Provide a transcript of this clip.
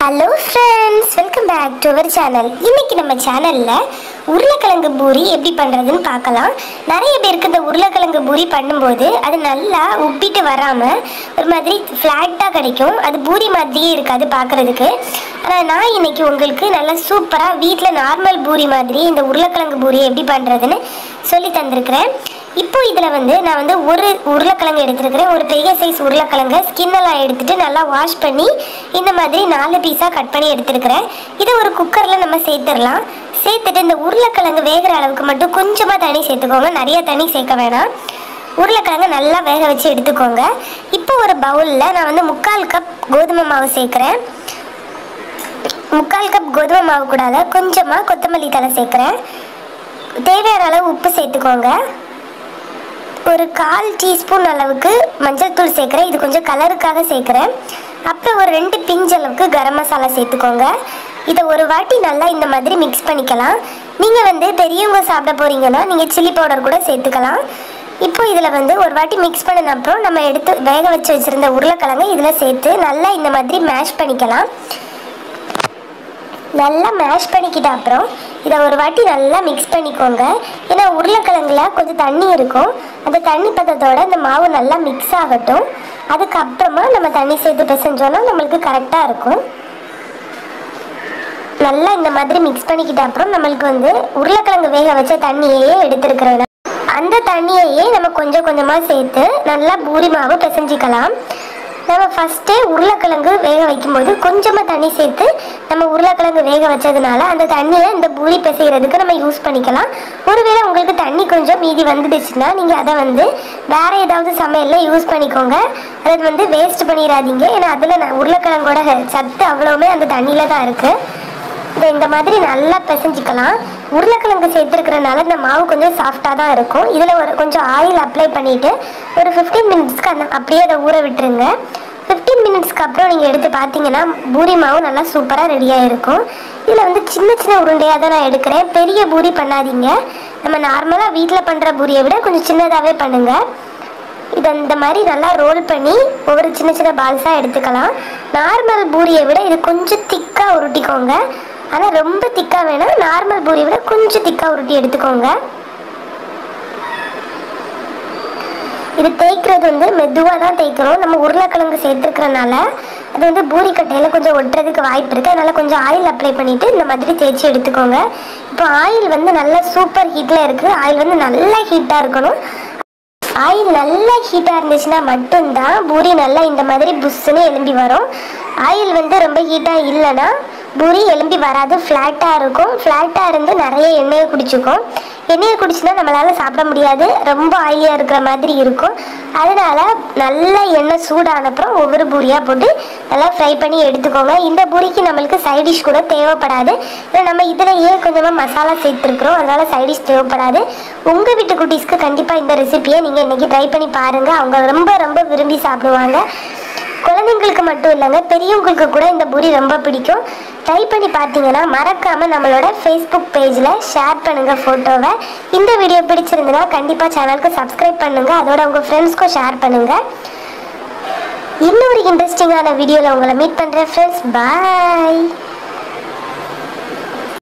Hello friends, welcome back to our channel. இன்னைக்கு நம்ம சேனல்ல உருளைக்கிழங்கு பூரி எப்படி பண்றதுன்னு பார்க்கலாம். நிறைய பேருக்கு இந்த உருளைக்கிழங்கு பூரி பண்ணும்போது அது நல்லா உப்பிட்டு வராம ஒரு மாதிரி ஃப்ளாட்டா கிடைக்கும். அது பூரி மாதிரியே இருக்காது பார்க்கிறதுக்கு. ஆனா நான் இன்னைக்கு உங்களுக்கு நல்லா சூப்பரா வீட்ல நார்மல் பூரி மாதிரி இந்த உருளைக்கிழங்கு பூரி எப்படி பண்றதுன்னு சொல்லி தந்திருக்கிறேன். இப்போ இதில் நான் ஒரு உருளைக்கிழங்கு எடுத்துருக்கிறேன். ஒரு பெரிய சைஸ் உருளைக்கிழங்கு ஸ்கின்னெல்லாம் எடுத்துட்டு நல்லா வாஷ் பண்ணி இந்த மாதிரி 4 பீஸாக கட் பண்ணி எடுத்துருக்கிறேன். இதை ஒரு குக்கரில் நம்ம சேர்த்துடலாம். சேர்த்துட்டு இந்த உருளைக்கிழங்கு வேகிற அளவுக்கு மட்டும் கொஞ்சமாக தண்ணி சேர்த்துக்கோங்க, நிறைய தண்ணி சேர்க்க வேணாம். உருளைக்கிழங்கு நல்லா வேக வச்சு எடுத்துக்கோங்க. இப்போ ஒரு பவுலில் நான் 3/4 கப் கோதுமை மாவு சேர்க்குறேன். 3/4 கப் கோதுமை மாவு கூடாத கொஞ்சமாக கொத்தமல்லி தழை சேர்க்குறேன். தேவையான அளவு உப்பு சேர்த்துக்கோங்க. ஒரு 1/4 டீஸ்பூன் அளவுக்கு மஞ்சள் தூள் சேர்க்குறேன். இது கொஞ்சம் கலருக்காக சேர்க்குறேன். அப்புறம் ஒரு 2 பிஞ்ச் அளவுக்கு கரம் மசாலா சேர்த்துக்கோங்க. இதை ஒரு வாட்டி நல்லா இந்த மாதிரி மிக்ஸ் பண்ணிக்கலாம். நீங்கள் பெரியவங்க சாப்பிட போகிறீங்கன்னா நீங்கள் சில்லி பவுடர் கூட சேர்த்துக்கலாம். இப்போ இதில் ஒரு வாட்டி மிக்ஸ் பண்ணின அப்புறம் நம்ம எடுத்து வேக வச்சு வச்சுருந்த உருளைக்கிழங்கு இதில் சேர்த்து நல்லா இந்த மாதிரி மேஷ் பண்ணிக்கலாம். நல்லா மேஷ் பண்ணிக்கிட்ட அப்புறம் இதை ஒரு வாட்டி நல்லா மிக்ஸ் பண்ணிக்கோங்க. ஏன்னா உருளைக்கிழங்குல கொஞ்சம் தண்ணி இருக்கும். அந்த தண்ணி பதத்தோட இந்த மாவு நல்லா மிக்ஸ் ஆகட்டும். அதுக்கப்புறமா நம்ம தண்ணி சேர்த்து பிசைஞ்சோன்னா நம்மளுக்கு கரெக்டாக இருக்கும். நல்லா இந்த மாதிரி மிக்ஸ் பண்ணிக்கிட்ட அப்புறம் நம்மளுக்கு உருளைக்கிழங்கு வேக வச்ச தண்ணியையே எடுத்துருக்கிறேன். அந்த தண்ணியையே நம்ம கொஞ்சம் கொஞ்சமாக சேர்த்து நல்லா பூரி மாவு பிசைஞ்சிக்கலாம். நம்ம ஃபஸ்ட்டே உருளைக்கிழங்கு வேக வைக்கும்போது கொஞ்சமாக தண்ணி சேர்த்து நம்ம உருளைக்கிழங்கு வேக வச்சதுனால அந்த தண்ணியை இந்த பூரி பிசைகிறதுக்கு நம்ம யூஸ் பண்ணிக்கலாம். ஒருவேளை உங்களுக்கு தண்ணி கொஞ்சம் மீதி வந்துடுச்சுன்னா நீங்கள் அதை வேறு ஏதாவது சமையலில் யூஸ் பண்ணிக்கோங்க. அதை வேஸ்ட் பண்ணிடாதீங்க. ஏன்னா அதில் உருளைக்கிழங்கோட சத்து அவ்வளோவுமே அந்த தண்ணியில் தான் இருக்குது. இதை இந்த மாதிரி நல்லா பிசைஞ்சிக்கலாம். உருளைக்கிழங்கு சேர்த்துருக்கிறனால இந்த மாவு கொஞ்சம் சாஃப்டாக தான் இருக்கும். இதில் கொஞ்சம் ஆயில் அப்ளை பண்ணிவிட்டு ஒரு 15 மினிட்ஸ்க்கு அப்படியே அதை ஊற விட்டுருங்க. 15 மினிட்ஸ்க்கு அப்புறம் நீங்கள் எடுத்து பார்த்தீங்கன்னா பூரி மாவு நல்லா சூப்பராக ரெடியாக இருக்கும். இதில் சின்ன சின்ன உருண்டையாக தான் நான் எடுக்கிறேன். பெரிய பூரி பண்ணாதீங்க. நம்ம நார்மலாக வீட்டில் பண்ணுற பூரியை விட கொஞ்சம் சின்னதாகவே பண்ணுங்கள். இதை இந்த மாதிரி நல்லா ரோல் பண்ணி ஒவ்வொரு சின்ன சின்ன பால்ஸாக எடுத்துக்கலாம். நார்மல் பூரியை விட இது கொஞ்சம் திக்காக உருட்டிக்கோங்க. ஆனால் ரொம்ப திக்காக வேணாம், நார்மல் பூரியை விட கொஞ்சம் திக்காக உருட்டி எடுத்துக்கோங்க. இது தேய்க்கிறது மெதுவாக தான் தேய்க்கணும். நம்ம உருளைக்கிழங்கு சேர்த்துருக்கிறனால அது பூரி கட்டையில் கொஞ்சம் ஒட்டுறதுக்கு வாய்ப்பு இருக்குது. அதனால் கொஞ்சம் ஆயில் அப்ளை பண்ணிவிட்டு இந்த மாதிரி தேய்ச்சி எடுத்துக்கோங்க. இப்போ ஆயில் நல்லா சூப்பர் ஹீட்டில் இருக்குது. ஆயில் நல்லா ஹீட்டாக இருக்கணும். ஆயில் நல்லா ஹீட்டாக இருந்துச்சுன்னா மட்டும்தான் பூரி நல்லா இந்த மாதிரி புஷ்ஷுன்னு எலும்பி வரும். ஆயில் ரொம்ப ஹீட்டாக இல்லைன்னா பூரி எலும்பி வராது, ஃப்ளாட்டாக இருக்கும். ஃப்ளாட்டாக இருந்து நிறைய எண்ணெயை குடிச்சிக்கும். எண்ணெயை குடிச்சுன்னா நம்மளால் சாப்பிட முடியாது, ரொம்ப ஆயிலியாக இருக்கிற மாதிரி இருக்கும். அதனால் நல்லா எண்ணெய் சூடானப்புறம் ஒவ்வொரு பூரியாக போட்டு நல்லா ஃப்ரை பண்ணி எடுத்துக்கோங்க. இந்த பூரிக்கு நம்மளுக்கு சைடிஷ் கூட தேவைப்படாது. நம்ம இதிலேயே கொஞ்சமாக மசாலா சேர்த்துருக்குறோம், அதனால் சைடிஷ் தேவைப்படாது. உங்கள் வீட்டு குட்டீஸ்க்கு கண்டிப்பாக இந்த ரெசிபியை நீங்கள் இன்றைக்கி ட்ரை பண்ணி பாருங்கள். அவங்க ரொம்ப ரொம்ப விரும்பி சாப்பிடுவாங்க. குழந்தைங்களுக்கு மட்டும் இல்லைங்க, பெரியவங்களுக்கு கூட இந்த பூரி ரொம்ப பிடிக்கும். ட்ரை பண்ணி பார்த்தீங்கன்னா மறக்காமல் நம்மளோட ஃபேஸ்புக் பேஜில் ஷேர் பண்ணுங்கள் ஃபோட்டோவை. இந்த வீடியோ பிடிச்சிருந்துன்னா கண்டிப்பாக சேனலுக்கு சப்ஸ்கிரைப் பண்ணுங்கள். அதோட உங்கள் ஃப்ரெண்ட்ஸ்க்கும் ஷேர் பண்ணுங்கள். இன்னொரு இன்ட்ரெஸ்டிங்கான வீடியோவில் உங்களை மீட் பண்ணுறேன் ஃப்ரெண்ட்ஸ். பாய்.